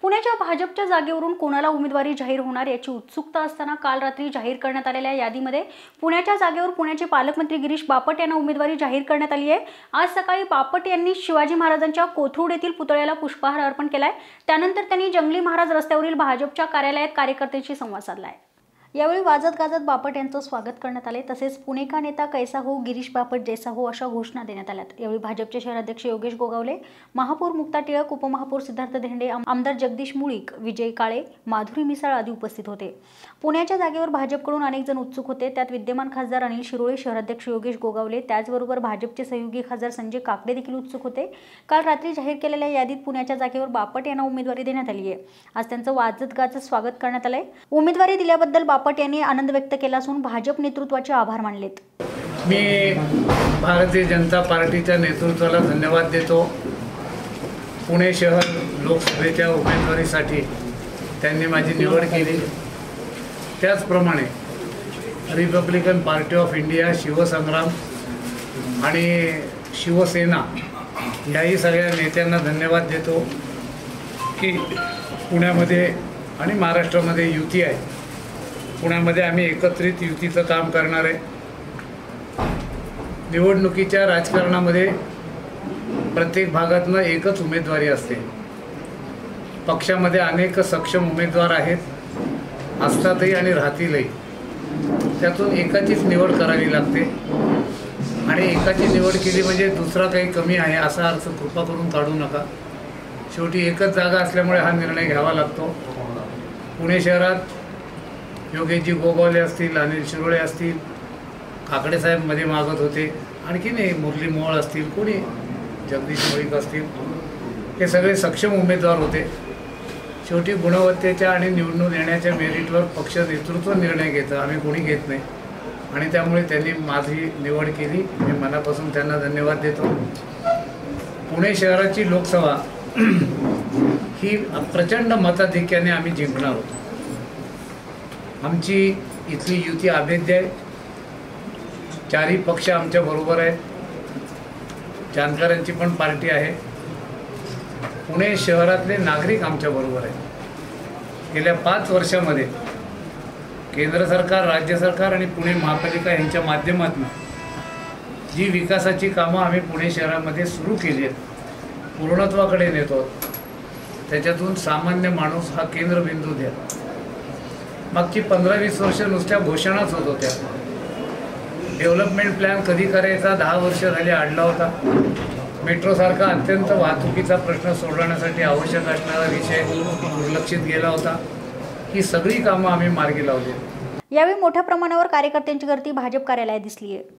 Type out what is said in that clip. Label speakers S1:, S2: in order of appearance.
S1: पुण्याच्या भाजपच्या जागेवरून कोणाला उमेदवारी जाहीर होणार याची उत्सुकता असताना काल रात्री जाहीर करण्यात आलेल्या यादीमध्ये पुण्याच्या जागेवर पुण्याचे पालकमंत्री गिरीश बापट यांना उमेदवारी जाहीर करण्यात आली आहे। आज सकाळी बापट यांनी शिवाजी महाराजांच्या कोथरूड येथील पुतळ्याला पुष्पहार अर्पण केलाय। त्यानंतर त्यांनी जंगली महाराज रस्त्यावरील भाजपच्या कार्यालयात कार्यकर्त्यांशी संवाद साधलाय। यावेळी वाजत गाजत बापट यांचं स्वागत करण्यात आले। तसेच पुणे का नेता कैसा हो, गिरीश बापट जैसा हो अशा घोषणा देण्यात आल्यात। यावेळी भाजपचे शहराध्यक्ष योगेश गोगावले, महापौर मुक्ता टिळक, उपमहापौर सिद्धार्थ धेंडे, आमदार जगदीश मुळीक, विजय काळे, माधुरी मिसाळ आदी उपस्थित होते। पुण्याच्या जागेवर भाजपकडून अनेक जण उत्सुक होते। त्यात विद्यमान खासदार अनिल शिरोळे, शहराध्यक्ष योगेश गोगावले, त्याचबरोबर भाजपचे सहयोगी खासदार संजय काकडे देखील उत्सुक होते। काल रात्री जाहीर केलेल्या यादीत पुण्याच्या जागेवर बापट यांना उमेदवारी देण्यात आली आहे। आज त्यांचं वाजत गाजत स्वागत करण्यात आलंय। उमेदवारी दिल्याबद्दल बापट यांनी आनंद व्यक्त केला असून भाजप नेतृत्वाचे आभार मानलेत।
S2: मी भारतीय जनता पार्टीच्या नेतृत्वाला धन्यवाद देतो। पुणे शहर लोकसभेच्या उमेदवारीसाठी त्यांनी माझी निवड केली। त्याचप्रमाणे Republican party of India, Shivsangram आणि शिवसेना याही सगळ्या नेत्यांना धन्यवाद देतो की पुण्यामध्ये आणि महाराष्ट्रामध्ये युती आहे। पुण्यामध्ये आम्ही एकत्रित युतीचं काम करणार आहे। निवडणुकीच्या राजकारणामध्ये प्रत्येक भागातनं एकच उमेदवारी असते। पक्षामध्ये अनेक सक्षम उमेदवार आहेत, असतातही आणि राहतीलही। त्यातून एकाचीच निवड करावी लागते आणि एकाची निवड केली म्हणजे दुसरा काही कमी आहे असा अर्थ कृपा करून काढू नका। शेवटी एकच जागा असल्यामुळे हा निर्णय घ्यावा लागतो। पुणे शहरात योगेशजी गोगावले असतील, अनिल शिरोळे असतील, काकडे साहेब मध्ये मागत होते, आणखी नाही मुरली मोहोळ असतील, कोणी जगदीश मुळीक असतील, हे सगळे सक्षम उमेदवार होते। शेवटी गुणवत्तेच्या आणि निवडून येण्याच्या मेरिटवर पक्ष नेतृत्व निर्णय घेतं, आम्ही कोणी घेत नाही। आणि त्यामुळे त्यांनी माझी निवड केली। मी मनापासून त्यांना धन्यवाद देतो। पुणे शहराची लोकसभा ही प्रचंड मताधिक्याने आम्ही जिंकणार आहोत। आमची इथली युती अभेद्य आहे। चारही पक्ष आमच्या बरोबर आहेत। जानकरांची पण पार्टी आहे। पुणे शहरातले नागरिक आमच्या बरोबर आहेत। गेल्या 5 वर्षामध्ये केंद्र सरकार, राज्य सरकार आणि पुणे महापालिका यांच्या माध्यमातून जी विकासाची कामं आम्ही पुणे शहरामध्ये सुरू केली आहेत, पूर्णत्वाकडे नेतो। त्याच्यातून सामान्य माणूस हा केंद्रबिंदू द्या। मागची 15-20 वर्ष नुसत्या घोषणाच होत होत्या। डेव्हलपमेंट प्लॅन कधी करायचा 10 वर्ष झाली अडला होता। मेट्रोसारखा अत्यंत वाहतुकीचा प्रश्न सोडवण्यासाठी आवश्यक असणारा विषय दुर्लक्षित गेला होता। ही सगळी कामं आम्ही मार्गी लावली।
S1: यावेळी मोठ्या प्रमाणावर कार्यकर्त्यांची गर्दी भाजप कार्यालयात दिसली आहे।